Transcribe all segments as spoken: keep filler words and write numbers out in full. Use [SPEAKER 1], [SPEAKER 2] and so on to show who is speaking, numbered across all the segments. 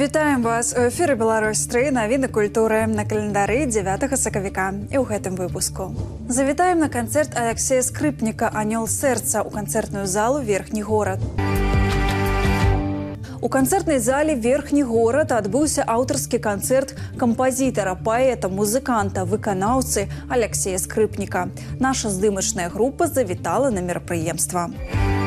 [SPEAKER 1] Вітаем вас у эфіры Беларусь тры, навіны культуры на календары дзевятага сакавіка. І ў гэтым выпуску. Завітаем на канцэрт Алексея Скрипника «Анёл сэрца» ў канцэртную залу «Верхні горад». У канцэртнай зале «Верхні горад» адбыўся аўтарскі канцэрт кампазітара, паэта, музыканта, выканаўцы Алексея Скрипника. Наша здымачная група завітала на мерапрыемства.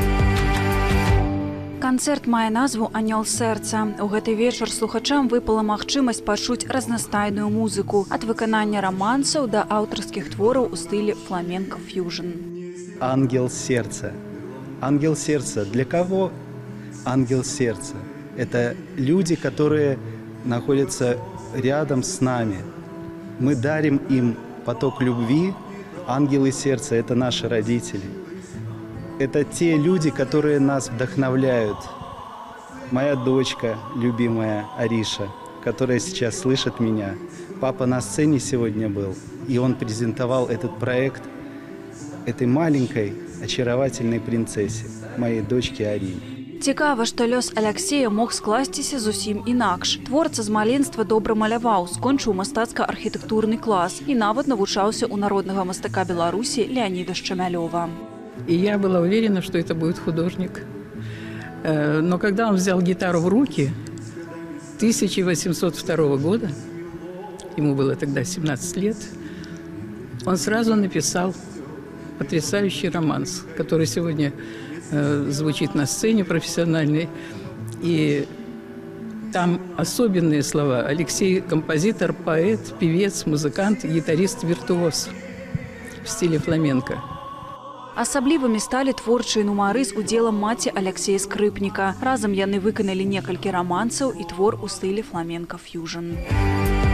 [SPEAKER 1] Канцэрт мае назву «Анёл сэрца». У гэты вечар слухачам выпала магчымасць пачуць разнастайную музыку ад выканання романсаў да аўтарскіх твораў у стылі фламенко-фьюжн.
[SPEAKER 2] Ангел сердца. Ангел сердца. Для кого ангел сердца? Это люди, которые находятся рядом с нами. Мы дарим им поток любви. Ангелы сердца – это наши родители. Это те люди, которые нас вдохновляют. Моя дочка, любимая Ариша, которая сейчас слышит меня. Папа на сцене сегодня был, и он презентовал этот проект этой маленькой, очаровательной принцессе, моей дочке Арине.
[SPEAKER 1] Цікава, што лёс Алексея мог скласціся зусім інакш. Творца з маленства добра маляваў, скончыў мастацка-архітэктурны клас і нават навучаўся у народнага мастака Беларусі Леонида Шчамялёва.
[SPEAKER 3] И я была уверена, что это будет художник. Но когда он взял гитару в руки, тысяча восемьсот второго года, ему было тогда семнадцать лет, он сразу написал потрясающий романс, который сегодня звучит на сцене профессиональной. И там особенные слова. Алексей – композитор, поэт, певец, музыкант, гитарист-виртуоз в стиле фламенко.
[SPEAKER 1] Асаблівымі сталі творчыя нумары з удзелам маці Алексея Скрипника. Разам яны выканалі некалькі романсаў і твор у стылі фламенко-фьюжн.